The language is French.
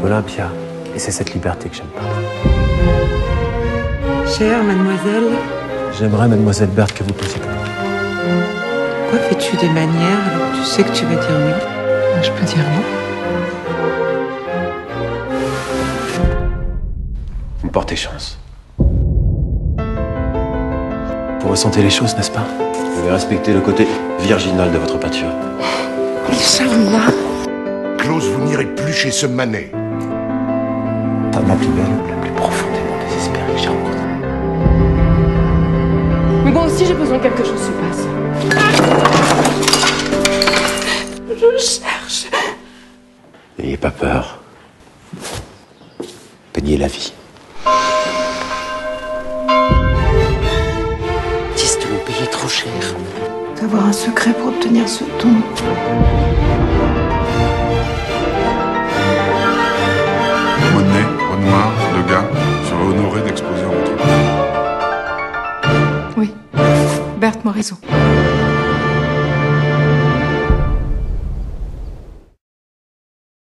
Olympia. Et c'est cette liberté que j'aime pas. Chère mademoiselle, J'aimerais, mademoiselle Berthe, que vous posiez pas. pourquoi fais-tu des manières alors que tu sais que tu vas dire oui? Je peux dire non. Vous me portez chance. Vous ressentez les choses, n'est-ce pas? Vous devez respecter le côté virginal de votre peinture. Charles-moi. Klaus, vous n'irez plus chez ce Manet. Femme la plus belle, la plus profondément désespérée que j'ai rencontrée. Mais moi aussi, j'ai besoin que quelque chose se passe. Je cherche. N'ayez pas peur. Peignez la vie. Dis de l'ont payé trop cher. D'avoir un secret pour obtenir ce don. Monet, Renoir, Degas seraient honorés d'exposer en votre nom. Oui, Berthe Morisot.